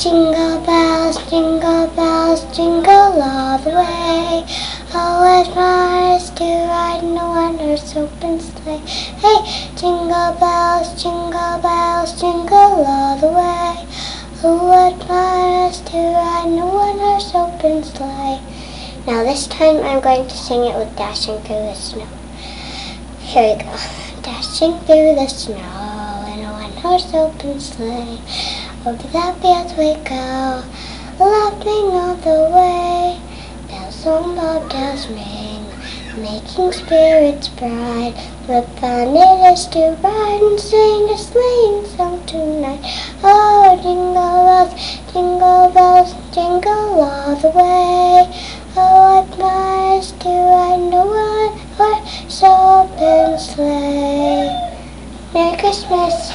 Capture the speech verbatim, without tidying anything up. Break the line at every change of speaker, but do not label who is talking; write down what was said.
Jingle bells, jingle bells, jingle all the way. Oh, it's nice to ride in a one-horse open sleigh. Hey, jingle bells, jingle bells, jingle all the way. Oh, it's nice to ride in a one-horse open sleigh. Now this time I'm going to sing it with Dashing Through the Snow. Here we go. Dashing through the snow in a one-horse open sleigh. Over the fields we go, laughing all the way. Bells on bobtails ring, making spirits bright. What fun it is to ride and sing a sleighing song tonight. Oh, jingle bells, jingle bells, jingle all the way. Oh, what nice to ride in a one-horse open sleigh. Merry Christmas.